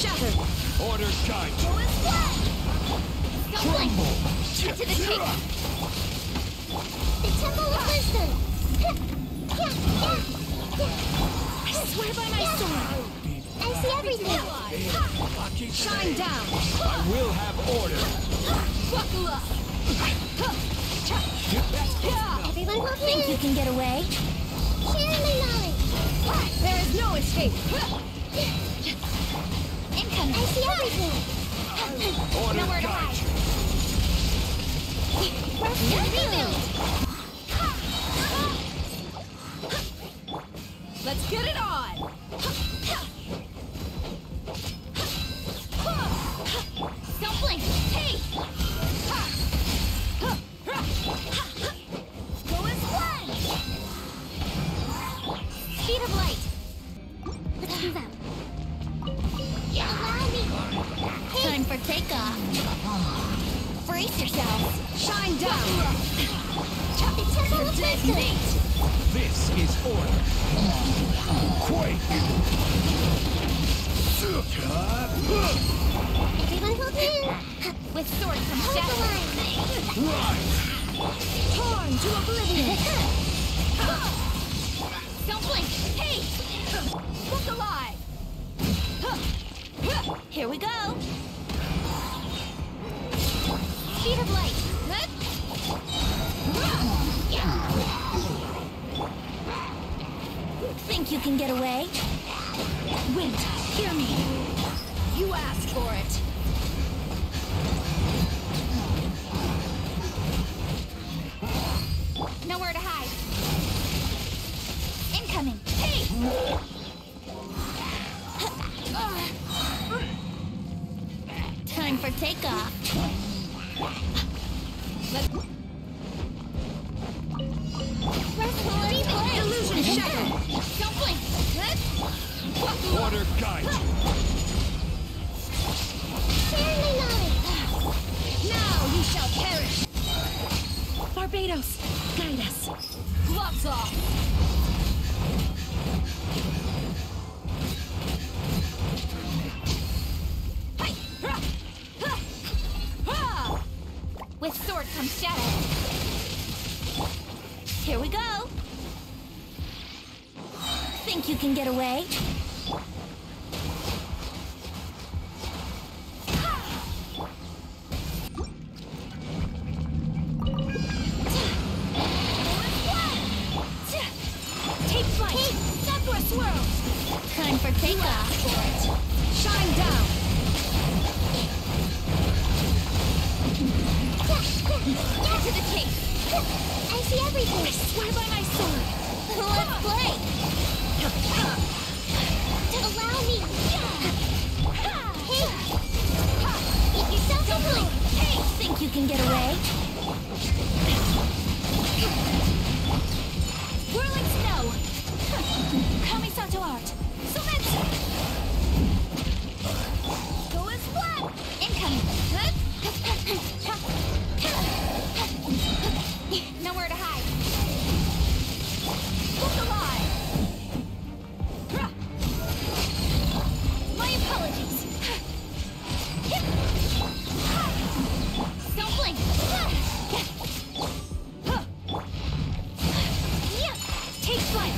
shattered. Order guide. Go and fly! Stumbling! Get to the tape! The Temple of Wisdom! I swear by my sword. I see everything! Shine down. I will have order. Buckle up. Everyone will Think you can get away? share my knowledge! There is no escape. Incoming! I see everything! Order Nowhere to guide. Rebuild! Let's get it on. Stumbling! Hey! Go and fly! Speed of light! Let's move out. Allow me! Time for takeoff! Brace yourselves! Shine down. The Temple of Wisdom! This is order. Quake. Everyone hold in! With sword comes hold the line! Right. Torn to oblivion. Don't blink! Hey! Look alive. Here we go! Speed of light! Think you can get away? Wait, hear me. You asked for it. Nowhere to hide. Incoming! Hey! Time for takeoff. Illusion shattered. Don't blink! Order guide. Share my knowledge! Now you shall perish. Barbados, guide us. Gloves off. With sword comes shadow. Here we go. Think you can get away? Take flight. Hey, Sakura swirl. time for takeoff. Shine down. Get to the tape. I see everything. I swear by my sword. Let's play. Allow me. Hey. Get yourself a blink. Hey. Think you can get away? Whirling snow. Kamisato art. Sumetsu. Go and splat. Incoming. Nowhere to hide. Look alive. My apologies. Don't blink. Yeah. Take flight.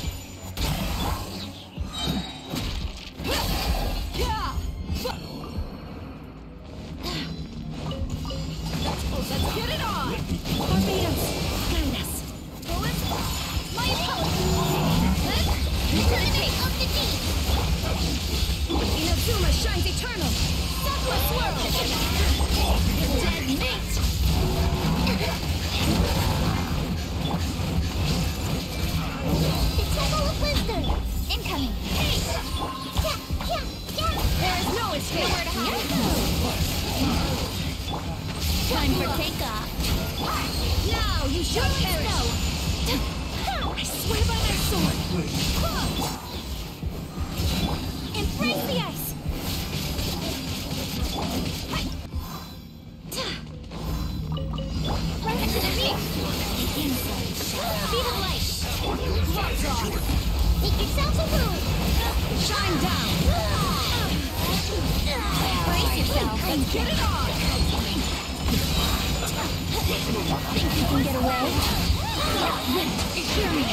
Let's get it on. Barbados, guide us. Go and splat. My apologies. Tournament of the deep. Inazuma shines eternal. Sakura swirl. Dead meat. The Temple of Wisdom. Incoming. Hey. There is no escape. Nowhere to hide. Time for takeoff. Now you shall perish. I swear by my sword. Embrace the ice. Right to the meat. Speed of light. Make yourselves a room. Shine down. Let's get it on! Think you can get away? Hear me!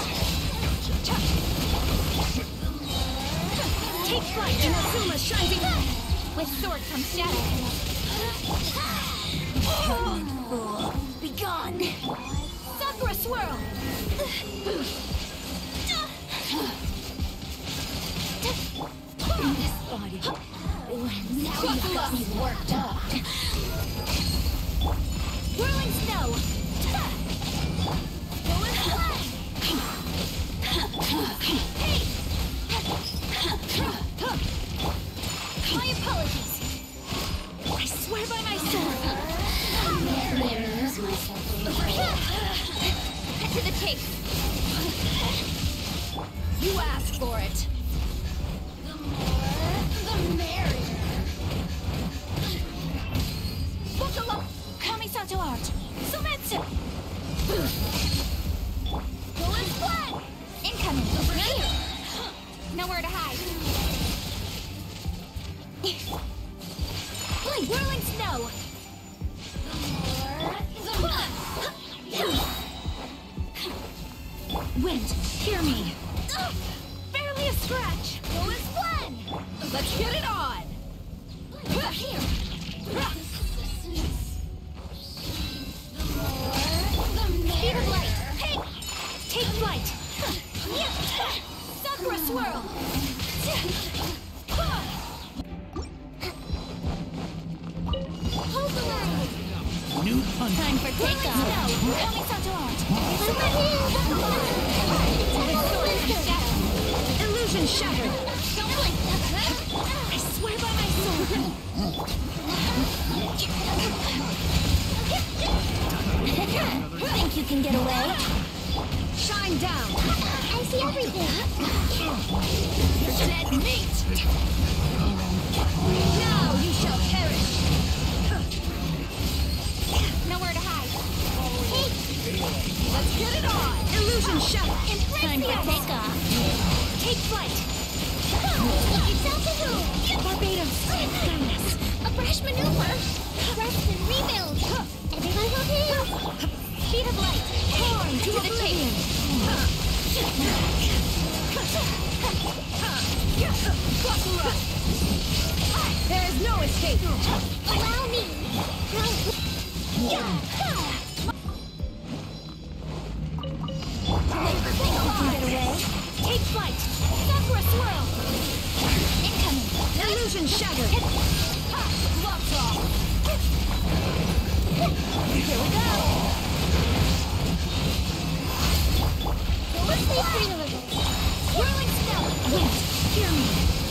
Take flight! Inazuma shines! With sword comes shadow. Be gone! Sakura swirl! This body. Now you've got me worked up. Whirling snow! Going fly! Hey! My apologies! I swear by my sword! Lose myself. To the chase. You asked for it! The merrier. Bokalo! Kamisato art! Sumetsu! Going flat! Incoming. Over here. Nowhere to hide. Whirling snow! Wind, hear me! Barely a scratch! Going flat! Let's get it on! Here! Speed of light! Hey! Take flight! Sakura swirl! Hold the line. New punch. Time for takeoff. Kamisato art! Shadow. Illusion shattered! Don't blink. I swear by my sword! Think you can get away? Shine down! I see everything. Dead meat! Now you shall perish! Nowhere to hide. Hey, Let's get it on! Illusion shattered! time for takeoff. Take flight! Yourself a who? Barbados! Guidance! A brash maneuver. Rest and rebuild. Everyone hold hands. Speed of light. Horn to the oblivion! Buckle up! There is no escape! Allow me. Think you can get away? Take flight! Sakura swirl! Incoming. Illusion shattered! Locked off! Here we go! Let's stay free a little. Whirling snow! Wind, hear me!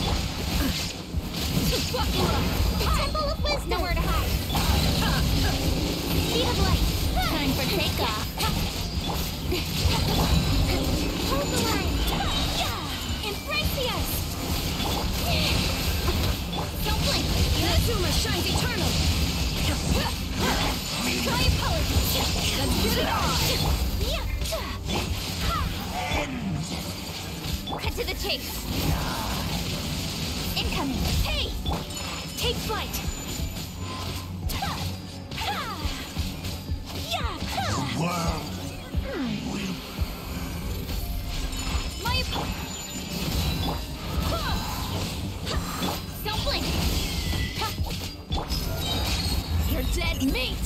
Buckle up! The Temple of Wisdom. Nowhere to hide. Speed of light. Time for takeoff. Hold the line. Embrace the ice! Don't blink. Inazuma shines eternal! My apologies! Let's get it on! Cut to the chase. Incoming. Hey! Take flight! My Don't blink. You're dead meat!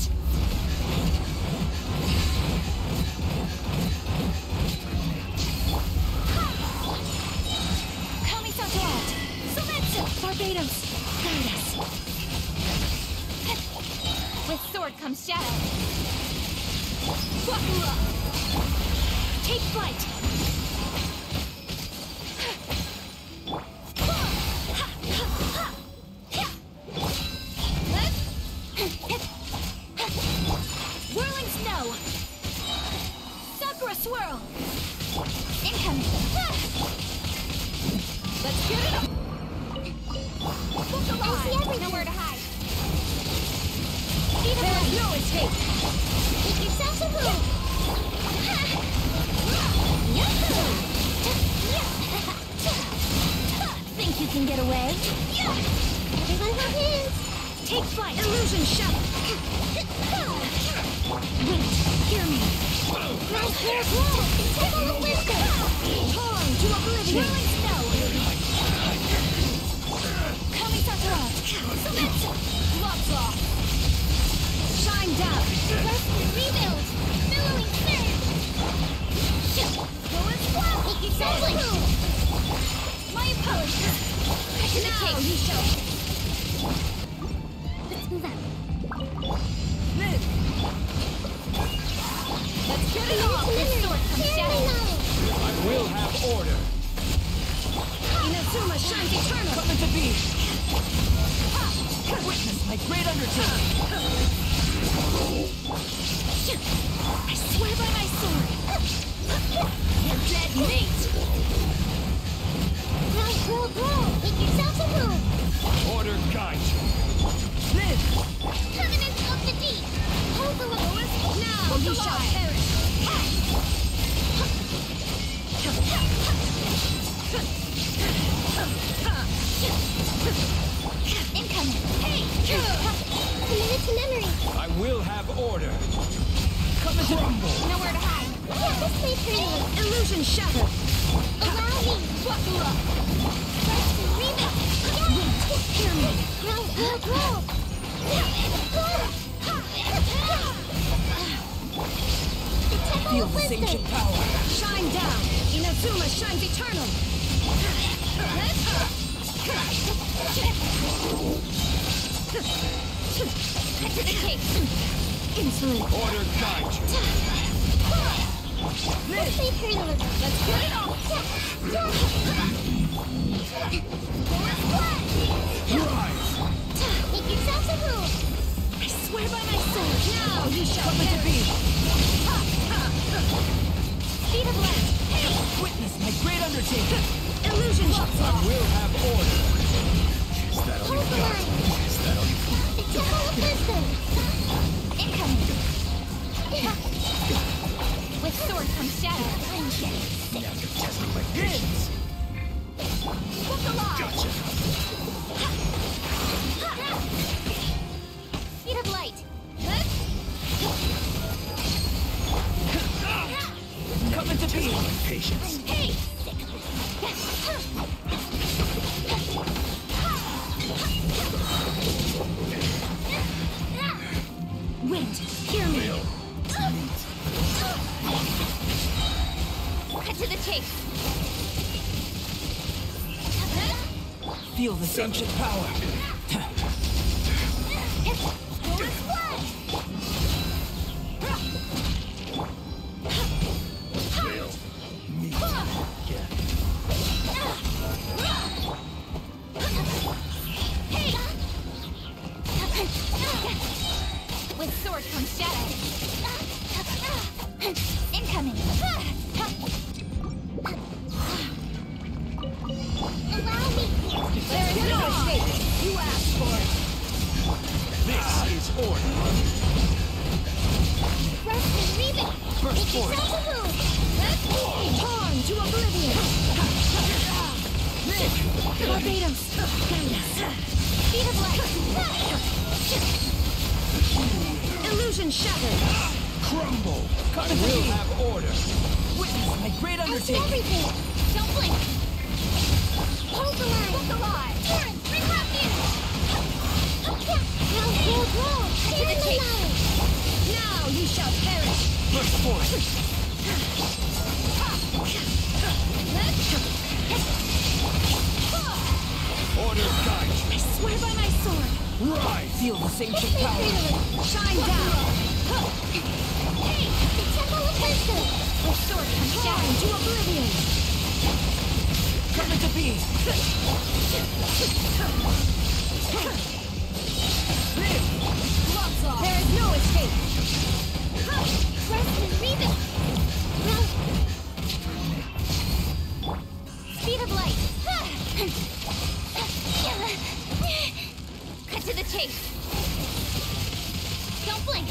Kamisato art! Sumetsu! Barbados! Guide us! With sword comes shadow. Buckle up! Take flight! Whirling snow! Sakura swirl! Incoming. Let's get it up! Book I alive! see everything. Nowhere to hide. Speed of There's light. no escape! Make yourself a move. Think you can get away? Everyone hold hands. Take flight! Illusion shatter! Wait, hear me! Temple of Wisdom! Torn to oblivion! Whirling snow! Coming Sakura! Submit! Gloves off! Shine down! Rebuild! Billowing surge! Go and swap! Make yourself move! My opponent! To the Now king! you shall Let's move out. live! Let's get it on! This sword comes shadow! I will have order. Inazuma shines eternal! Coming to be! Witness my great undertaking! I swear by my sword! You're dead meat! Grow! Make yourselves a move! Order guide you. Live! Covenant of the Deep! Hold the lowest! Now you shall perish! Incoming! Hey! Committed to memory! I will have order. Coming to crumble! Nowhere to hide! Yeah, this way for you! Illusion shatter! Allow me! Buckle up! Rest and rebuild! Yeah! Hear me! Grow! The Temple Feel of this Wisdom! ancient power! Shine down! Inazuma shines eternal! Cut to the chase! Insolent! Order guide you. Let's say period! Let's get it on! Rise. Make yourselves a move! I swear by my sword! Now you shall Coming to perish! be! Speed of light! Witness my great undertaking! Illusion shuts I off! will have order. Hold the line! The Temple of Wisdom! Incoming! With sword comes shadow! Live! Look alive! Speed of light! Coming to be! Patience. Hey! Wind, hear me! Cut to the chase! Feel this ancient power! Go and fly! With sword comes shadow. Incoming. Allow me. There is no escape! You asked for it! This is order. Rest and rebuild. First Make force. yourself a move. Torn to oblivion! Barbados! Guide us! Speed of light. Illusion shattered! Crumble. I Coming to will be! have order. Witness my great I see undertaking! everything. Don't blink. Hold the line. Look alive. Aaron, bring her up in. Grow. Cut to the chase. Now you shall perish! First force! Order guide I swear by my sword! you. Rise. Feel this ancient power! Shine down! Hey, the Temple of Wisdom. The sword comes shine to oblivion! Coming to be! Gloves off! There is no escape! Rest and rebuild. Speed of light. Cut to the chase. Don't blink.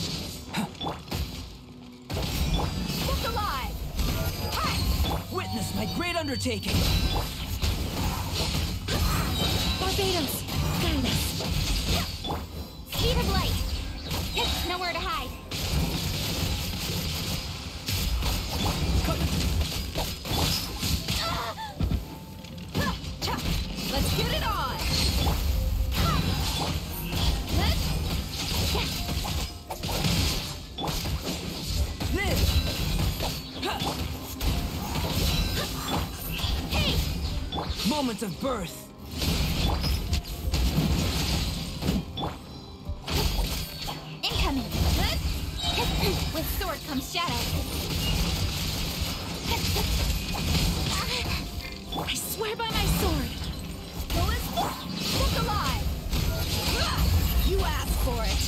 Look alive! Witness my great undertaking. Barbados, guide us. Speed of light. Nowhere to hide. Let's get it on! Live! Hey! Moment of birth. Incoming. With sword comes shadow. I swear by my sword! Look alive! You asked for it!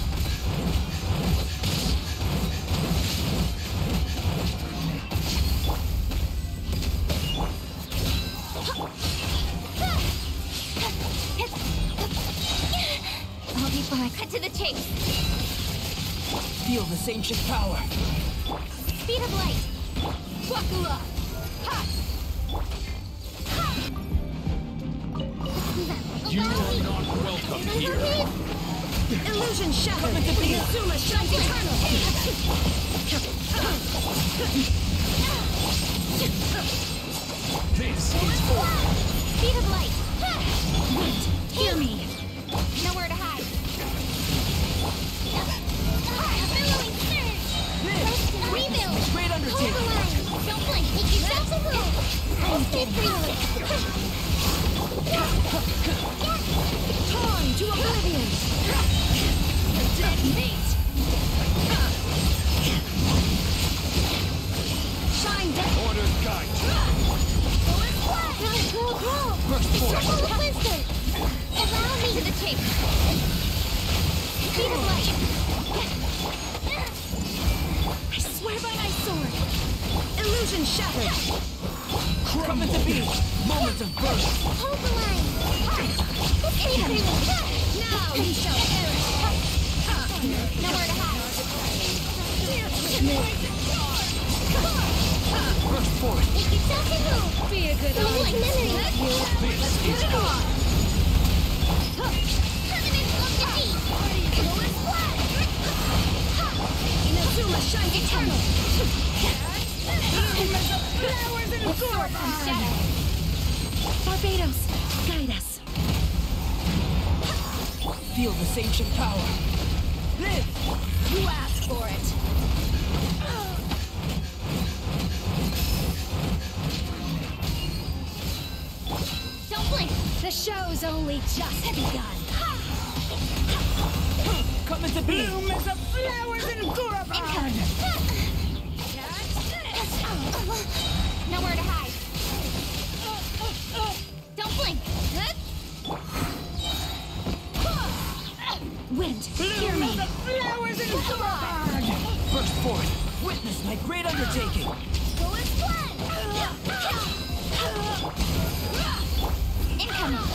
I'll be fine. Cut to the chase. Feel this ancient power. Speed of light. Buckle up! Ha! You are not welcome here. Illusion shattered! Coming to be. Inazuma shines eternal! This is order. Speed of light. Wait! Hear me! Nowhere to hide. Billowing surge. Live! Rebuild. Great Hold the undertaking. line. Don't blink. Make yourself a move. I'll stay freely. Torn to oblivion! Dead meat! Shine down! Order guide you. Burst forth. Circle of wisdom. Allow me to the chase. Speed of light. I swear by my sword! Illusion shattered! Coming to be. Moment of birth. Hold the line. Now we shall perish! Nowhere to hide. Burst forth. Make yourself a move. Be a good Like audience! memory. Let's get it on! Permanent of defeat. Lowest blood. Inazuma shines eternal! Flowers and sword from shadow. Barbados, guide us! Feel this ancient power. Live! You asked for it! Don't blink. The show's only just begun! Coming to be. Bloom as the flowers in Guravan! Nowhere to hide. Don't blink. Wind, hear me! Flowers in Guravan. Burst forth. Witness my great undertaking. Go as planned. Incoming.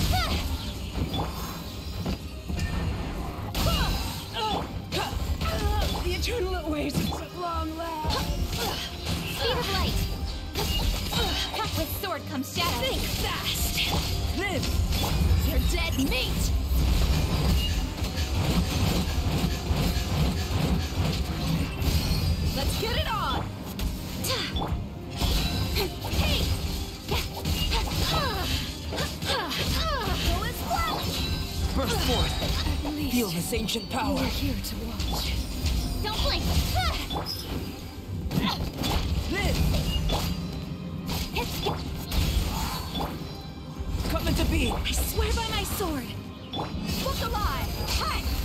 The eternal oasis at long last! Speed of light. With sword comes shadow. Think fast! Live! You're dead meat! Let's get it on! Hey! Go as planned. Burst forth. At least Feel this ancient you power. were here to watch. Don't blink. Live! Coming to be. I swear by my sword! Look alive! Hi!